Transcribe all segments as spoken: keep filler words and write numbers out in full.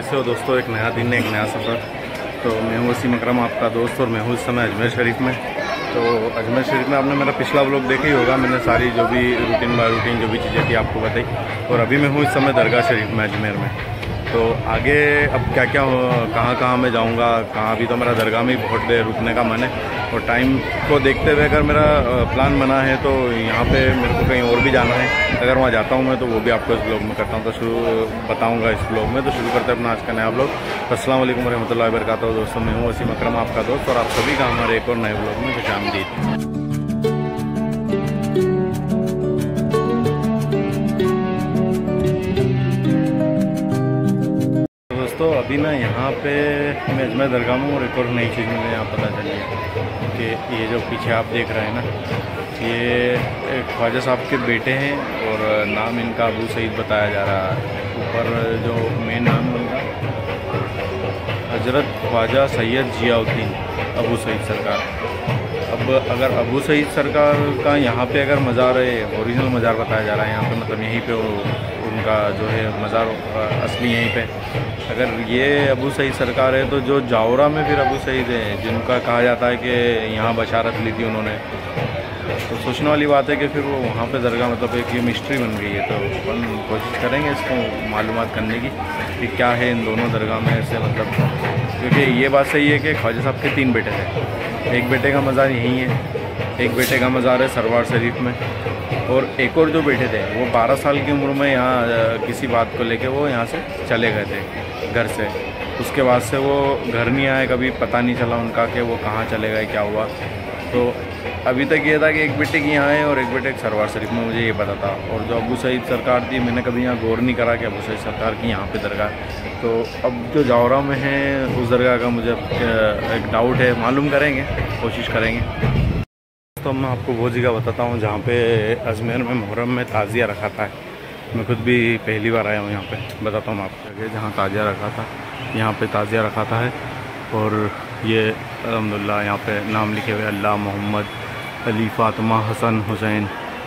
कैसे हो दोस्तों, एक नया दिन एक नया सफ़र। तो मैं हूँ वसीम अकरम, आपका दोस्त, और मैं हूँ इस समय अजमेर शरीफ में। तो अजमेर शरीफ में आपने मेरा पिछला व्लॉग देखा ही होगा, मैंने सारी जो भी रूटीन बाय रूटीन जो भी चीज़ें थी आपको बताई। और अभी मैं हूँ इस समय दरगाह शरीफ में अजमेर में। तो आगे अब क्या क्या कहाँ कहाँ मैं जाऊँगा, कहाँ भी, तो मेरा दरगाह में ही बहुत देर रुकने का मन है। और टाइम को देखते हुए अगर मेरा प्लान बना है तो यहाँ पे मेरे को कहीं और भी जाना है। अगर वहाँ जाता हूँ मैं तो वो भी आपको इस ब्लॉग में करता हूँ, तो शुरू बताऊँगा इस ब्लॉग में। तो शुरू करते हैं अपना आज का नया ब्लॉग। अस्सलाम वालेकुम रहमतुल्लाहि व बरकातहू। दोस्तों मैं हूँ वसीम अकरम, आपका दोस्त, और आप सभी का हमारे एक और नए ब्लॉग में खुशामदीद। दोस्तों अभी ना यहाँ पे मैं अजमेर दरगाह में, और एक और नई चीज़ मुझे यहाँ पता चली है कि ये जो पीछे आप देख रहे हैं ना, ये ख्वाजा साहब के बेटे हैं और नाम इनका अबू सईद बताया जा रहा है। ऊपर जो मेन नाम है उनका हज़रत ख्वाजा सैयद जियाउद्दीन अबू सईद सरकार। अब अगर अबू सईद सरकार का यहाँ पे अगर मज़ार है, ओरिजिनल मज़ार बताया जा रहा है यहाँ पे, मतलब यहीं पे वो उनका जो है मज़ार असली यहीं पे। अगर ये अबू सईद सरकार है तो जो जावरा में फिर अबू सईद है, जिनका कहा जाता है कि यहाँ बशारत ली थी उन्होंने, तो सोचने वाली बात है कि फिर वो वहाँ पे दरगाह, मतलब एक ये मिस्ट्री बन गई है। तो अपन कोशिश करेंगे इसको मालूमात करने की कि क्या है इन दोनों दरगाह में ऐसे, मतलब क्योंकि ये बात सही है कि ख्वाजा साहब के तीन बेटे थे। एक बेटे का मज़ार यहीं है, एक बेटे का मज़ार है सरवार शरीफ में, और एक और जो बेटे थे वो बारह साल की उम्र में यहाँ किसी बात को लेके वो यहाँ से चले गए थे घर से। उसके बाद से वो घर नहीं आए, कभी पता नहीं चला उनका कि वो कहाँ चले गए, क्या हुआ। तो अभी तक ये था कि एक बेटे की यहाँ है और एक बेटे एक सरवार शरीफ में, मुझे ये पता था। और जो अबू सईद सरकार थी, मैंने कभी यहाँ गौर नहीं करा कि अबू सईद सरकार की यहाँ पे दरगाह। तो अब जो जावरा में है उस दरगाह का मुझे एक डाउट है, मालूम करेंगे, कोशिश करेंगे। तो मैं आपको वो जगह बताता हूँ जहाँ पे अजमेर में मुहर्रम में ताज़िया रखा था। मैं खुद भी पहली बार आया हूँ यहाँ पे, बताता हूँ आपको जगह जहाँ ताज़िया रखा था। यहाँ पे ताज़िया रखा था है, और ये अल्हम्दुलिल्लाह यहाँ पे नाम लिखे हुए अल्लाह, मोहम्मद, अली, फ़ातिमा, हसन, हुसैन।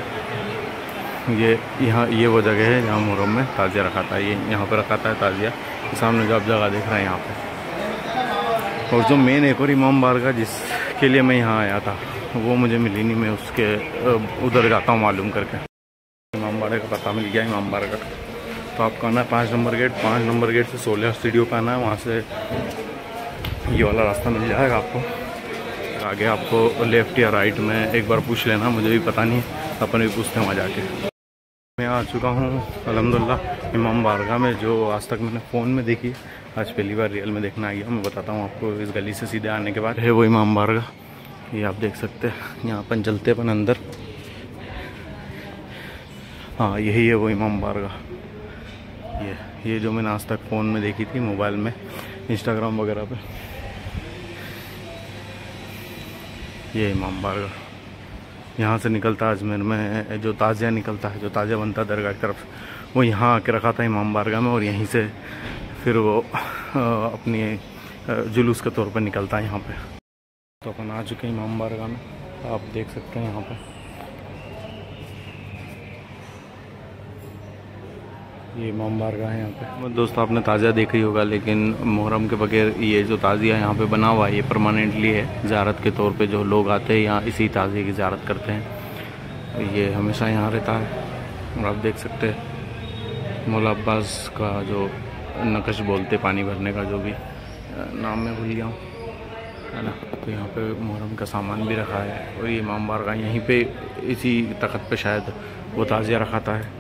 ये यहाँ ये वो जगह है जहाँ मुहर्रम में ताज़िया रखा था। ये यहाँ पे रखा था ताज़िया, सामने जो आप जगह देख रहे हैं यहाँ पे। और जो मेन एक और इमाम बारगाह जिसके लिए मैं यहाँ आया था वो मुझे मिली नहीं, मैं उसके उधर जाता हूँ मालूम करके। इमाम बारगाह का पता मिल गया, इमाम बारगाह। तो आपको आना है पाँच नंबर गेट, पाँच नंबर गेट से सोलह स्टूडियो पे आना है। वहाँ से ये वाला रास्ता मिल जाएगा आपको। आगे आपको लेफ़्ट या राइट में एक बार पूछ लेना, मुझे भी पता नहीं, अपन भी पूछते हैं वहाँ जाके। मैं आ चुका हूँ अल्हम्दुलिल्लाह इमाम बारगाह में, जो आज तक मैंने फ़ोन में देखी, आज पहली बार रियल में देखना आ गया। मैं बताता हूँ आपको, इस गली से सीधे आने के बाद है वो इमाम बारगाह। ये आप देख सकते हैं, यहाँ अपन चलते अपन अंदर। हाँ यही है वो इमाम बारगाह। ये ये जो मैंने आज तक फ़ोन में देखी थी, मोबाइल में, इंस्टाग्राम वगैरह पे, ये इमाम बारगाह। यहाँ से निकलता अजमेर में जो ताज़िया निकलता है, जो ताज़िया बनता है दरगाह की तरफ, वो यहाँ आके रखा था इमाम बारगाह में, और यहीं से फिर वो अपनी जुलूस के तौर पर निकलता है यहाँ पे। तो अपन आ चुके हैं इमाम बारगाह में, आप देख सकते हैं यहाँ पे। ये इमाम बारगाह है यहाँ पे। दोस्तों आपने ताज़िया देखा ही होगा, लेकिन मुहर्रम के बगैर ये जो ताज़िया यहाँ पे बना हुआ है ये परमानेंटली है, ज़ियारत के तौर पे जो लोग आते हैं यहाँ इसी ताज़िए की ज़ियारत करते हैं। ये हमेशा यहाँ रहता है। और आप देख सकते हैं मौला अब्बास का जो नक्श बोलते पानी भरने का, जो भी नाम मैं भूल गया हूँ, है ना। तो यहाँ पे मुहर्रम का सामान भी रखा है, और ये इमाम बारगाह यहीं पे इसी तख्त पे शायद वो ताज़िया रखाता है।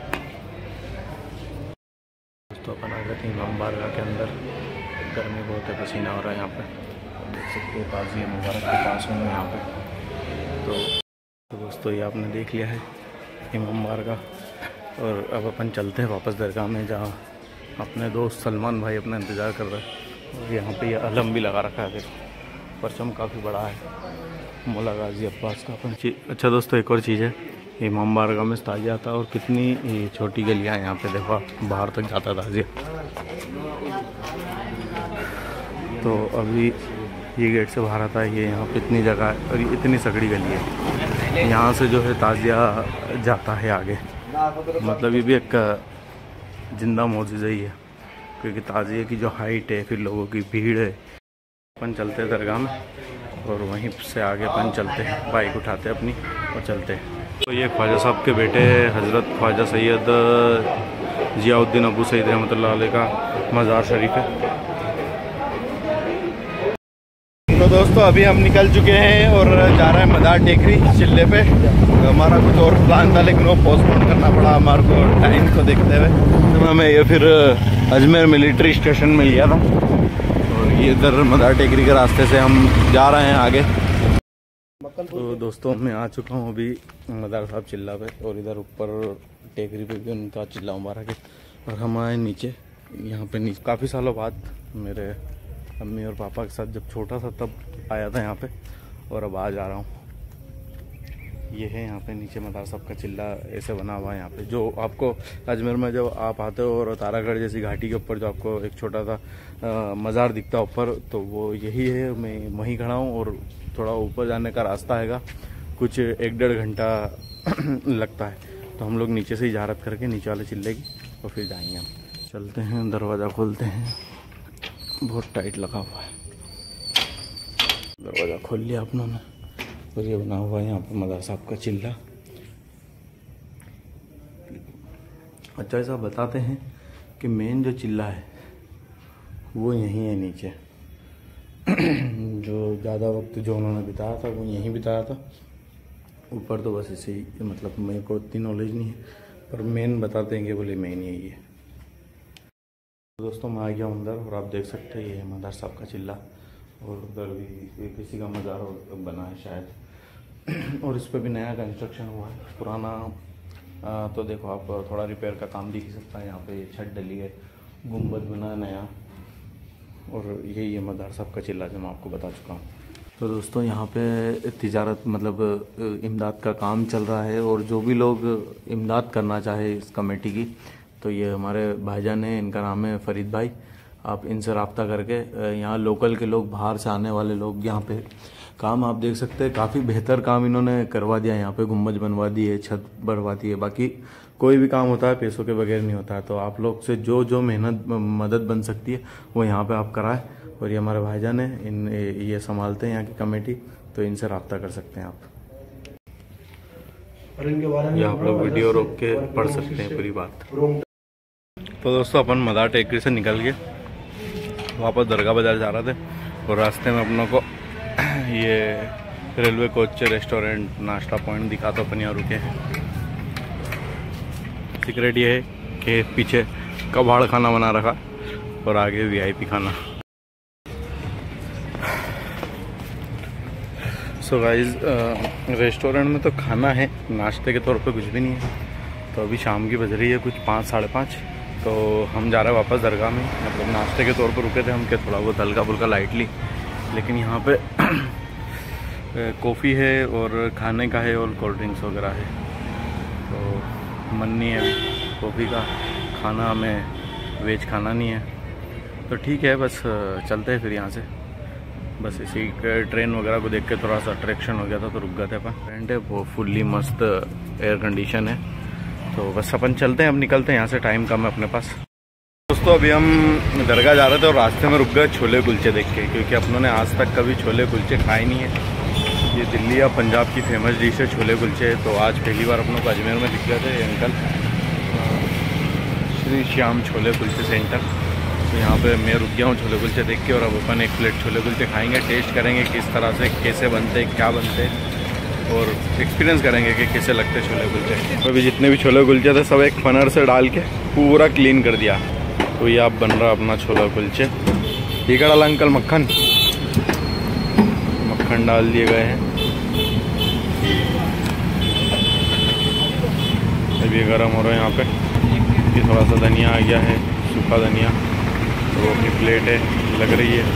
तो अपन आ गए थे इमाम बारगाह के अंदर, गर्मी बहुत है, पसीना हो रहा है यहाँ पे। देख सकते हो ताज़िया मुबारक के पास हूँ यहाँ पे। तो, तो दोस्तों ये आपने देख लिया है इमाम बारगाह, और अब अपन चलते हैं वापस दरगाह में, जहाँ अपने दोस्त सलमान भाई अपना इंतज़ार कर रहे हैं। और यहाँ पे ये अलम भी लगा रखा है, देखो परचम काफ़ी बड़ा है, मौला गाजी अब्बास का। अपन अच्छा दोस्तों एक और चीज़ है, इमाम बारगाह में ताज़िया आता है, और कितनी छोटी गलियाँ यहाँ पे देखो, बाहर तक जाता ताज़िया। तो अभी ये गेट से बाहर आता है, ये यहाँ पे इतनी जगह है और इतनी सकड़ी गली है, यहाँ से जो है ताज़िया जाता है आगे। मतलब ये भी एक जिंदा मौजूज़ा ही है। क्योंकि ताज़िए की जो हाइट है, फिर लोगों की भीड़ है। अपन चलते हैं दरगाह में और वहीं से आगे अपन चलते हैं, बाइक उठाते हैं अपनी और चलते हैं। तो ये ख्वाजा साहब के बेटे हज़रत ख्वाजा सैयद ज़ियाउद्दीन अबू सईद रहमतुल्लाह अलैह का मज़ार शरीफ है। तो दोस्तों अभी हम निकल चुके हैं और जा रहे हैं मदार टेकरी चिल्ले पे। तो हमारा कुछ और प्लान था लेकिन वो पोस्टपोन करना पड़ा हमारे को टाइम को देखते हुए। तो हमें ये फिर अजमेर मिलिट्री स्टेशन में लिया था और ये इधर मदार टेकरी के रास्ते से हम जा रहे हैं आगे। तो दोस्तों मैं आ चुका हूँ अभी मदार साहब चिल्ला पे और इधर ऊपर टेकरी पे भी उनका चिल्ला मुबारक है। और हम आए नीचे, यहाँ पे नीचे काफ़ी सालों बाद मेरे अम्मी और पापा के साथ जब छोटा था तब आया था यहाँ पे और अब आ जा रहा हूँ। ये है यहाँ पे नीचे मदार साहब का चिल्ला ऐसे बना हुआ है यहाँ पे, जो आपको अजमेर में जब आप आते हो और तारागढ़ जैसी घाटी के ऊपर जो आपको एक छोटा सा मज़ार दिखता है ऊपर, तो वो यही है। मैं वहीं खड़ा हूँ और थोड़ा ऊपर जाने का रास्ता हैगा, कुछ एक डेढ़ घंटा लगता है। तो हम लोग नीचे से इजारत करके नीचे वाले चिल्ले की और फिर जाएंगे हम। चलते हैं, दरवाज़ा खोलते हैं, बहुत टाइट लगा हुआ है। दरवाज़ा खोल लिया अपनों ने और ये बना हुआ है यहाँ पर मदार साहब का चिल्ला। अच्छा ऐसा बताते हैं कि मेन जो चिल्ला है वो यहीं है नीचे। जो ज़्यादा वक्त जो उन्होंने बिताया था वो यहीं बिताया था। ऊपर तो बस ऐसे ही, मतलब मेरे को इतनी नॉलेज नहीं है, पर मेन बताते हैं कि बोले मेन यही है। दोस्तों मैं आ गया अंदर और आप देख सकते हैं ये है मदार साहब का चिल्ला और उधर भी किसी का मज़ार बना है शायद। और इस पर भी नया कंस्ट्रक्शन हुआ है। पुराना आ, तो देखो आप थोड़ा रिपेयर का काम दिख सकता है। यहाँ पे छत डली है, गुंबद बना है नया, और यही है मदार साहब का चिल्ला जो मैं आपको बता चुका हूँ। तो दोस्तों यहाँ पे तिजारत मतलब इमदाद का काम चल रहा है और जो भी लोग इमदाद करना चाहे इस कमेटी की, तो ये हमारे भाईजान हैं, इनका नाम है फरीद भाई। आप इनसे रब्ता करके यहाँ लोकल के लोग, बाहर से आने वाले लोग यहाँ पे काम आप देख सकते हैं, काफ़ी बेहतर काम इन्होंने करवा दिया। यहाँ पे गुम्बज बनवा दी है, छत बनवा दी है। बाकी कोई भी काम होता है पैसों के बगैर नहीं होता है। तो आप लोग से जो जो मेहनत मदद बन सकती है वो यहाँ पे आप कराएं। और ये हमारे भाईजान हैं, इन ये संभालते हैं यहाँ की कमेटी, तो इनसे रब्ता कर सकते हैं आप। ये आप लोग वीडियो रोक के पढ़ सकते हैं पूरी बात। तो दोस्तों अपन मदार टेकरी से निकल के वापस दरगाह बाजार जा रहे थे और रास्ते में अपनों को ये रेलवे कोच रेस्टोरेंट नाश्ता पॉइंट दिखा, तो अपन यहाँ रुके हैं। सीक्रेट ये है कि पीछे कबाड़ खाना बना रखा और आगे वीआईपी खाना। सो गाइस रेस्टोरेंट में तो खाना है, नाश्ते के तौर पे कुछ भी नहीं है। तो अभी शाम की बज रही है कुछ पाँच साढ़े पाँच, तो हम जा रहे हैं वापस दरगाह में। मतलब नाश्ते के तौर पर रुके थे हम कि थोड़ा बहुत हल्का फुल्का लाइटली, लेकिन यहाँ पे कॉफ़ी है और खाने का है और कोल्ड ड्रिंक्स वगैरह है। तो मन नहीं है कॉफ़ी का, खाना हमें वेज खाना नहीं है, तो ठीक है बस चलते हैं फिर यहाँ से। बस इसी ट्रेन वगैरह को देख के थोड़ा सा अट्रैक्शन हो गया था तो रुक गए थे अपन। रेंट है वो फुल्ली मस्त एयर कंडीशन है। तो बस अपन चलते हैं, अब निकलते हैं यहाँ से, टाइम कम है अपने पास। दोस्तों अभी हम दरगाह जा रहे थे और रास्ते में रुक गए छोले कुलचे देख के, क्योंकि अपनों ने आज तक कभी छोले कुलचे खाए नहीं है। ये दिल्ली या पंजाब की फेमस डिश है छोले कुलचे। तो आज पहली बार अपनों को अजमेर में दिख गए थे ये अंकल, श्री श्याम छोले कुलचे सेंटर। तो यहाँ पे मैं रुक गया हूँ छोले कुलचे देख के और अब अपन एक प्लेट छोले कुलचे खाएंगे, टेस्ट करेंगे किस तरह से, कैसे बनते, क्या बनते, और एक्सपीरियंस करेंगे कि कैसे लगते छोले कुलचे। अभी जितने भी छोले कुलचे थे सब एक फनर से डाल के पूरा क्लीन कर दिया। तो ये आप बन रहा अपना छोला कुलचे। ये क्या डाला अंकल? मक्खन मक्खन डाल दिए गए हैं। अभी ये गर्म हो रहा है यहाँ पे। ये थोड़ा सा धनिया आ गया है, सूखा धनिया। तो अपनी प्लेट है लग रही है।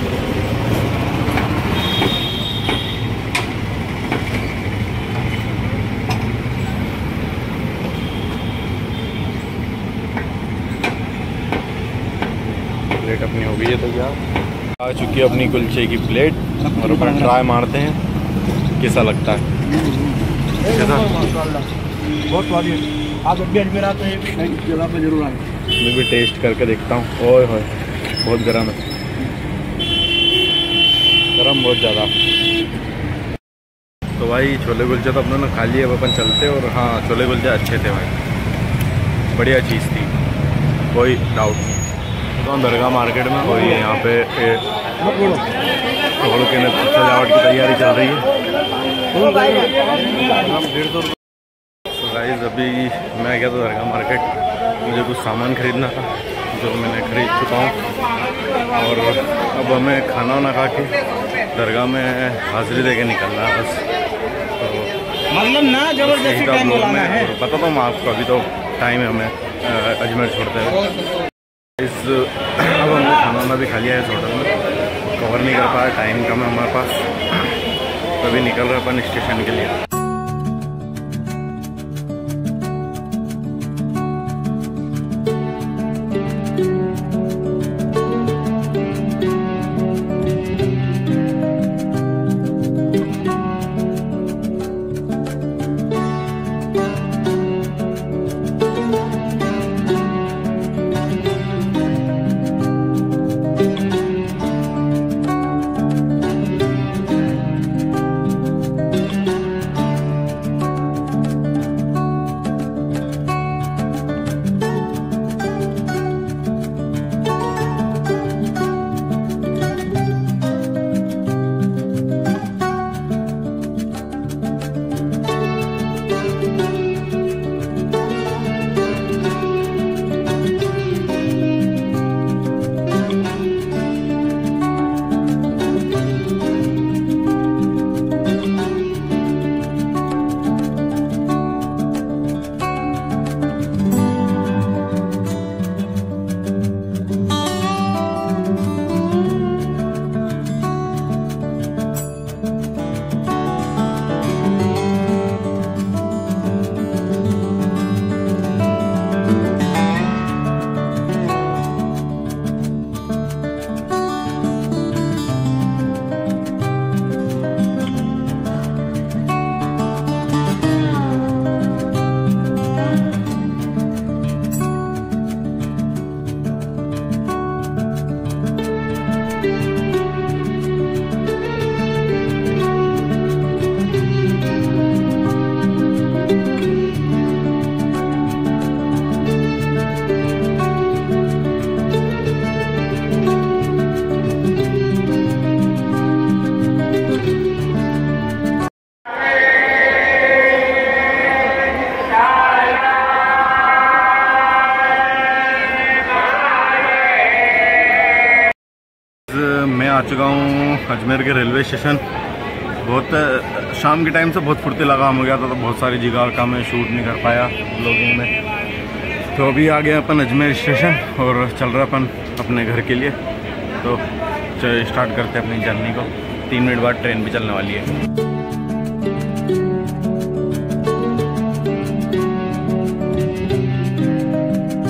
प्लेट अपनी हो गई है तो क्या आ चुकी है अपनी कुलचे की प्लेट और अपन ट्राई मारते हैं कैसा लगता है। कैसा? बहुत स्वादिष्ट। आप जब भी अजमेर आते हैं इस जगह पे जरूर आए। मैं भी टेस्ट करके देखता हूँ। ओए होए बहुत गर्म है, गर्म बहुत ज़्यादा। तो भाई छोले कुलचे तो अपने ने खा लिए, अब अपन चलते। और हाँ छोले कुलचे अच्छे थे भाई, बढ़िया चीज़ थी, कोई डाउट। तो दरगाह मार्केट में और ये यहाँ पे छोड़ के सजावट की तैयारी चल रही है। तो गाइस अभी मैं गया था दरगाह मार्केट, मुझे कुछ सामान खरीदना था जो मैंने खरीद चुका हूँ। और अब हमें खाना वाना खा के दरगाह में हाजिरी दे के निकलना है बस। तो मतलब ना जबरदस्ती टाइम बुलाना है, बताता हूँ मैं आपको, अभी तो टाइम है हमें अजमेर छोड़ते हैं। इस अब हमने खाना वाना भी खा लिया है इस होटल में, कवर नहीं कर पाया, टाइम कम है हमारे पास, तभी निकल रहे अपन स्टेशन के लिए। मैं आ चुका हूँ अजमेर के रेलवे स्टेशन। बहुत शाम के टाइम से बहुत फुर्तीला काम हो गया था, तो बहुत सारी जगह का मैं शूट नहीं कर पाया ब्लॉगिंग में। तो अभी आ गया अपन अजमेर स्टेशन और चल रहा अपन अपने घर के लिए। तो स्टार्ट करते हैं अपनी जर्नी को, तीन मिनट बाद ट्रेन भी चलने वाली है।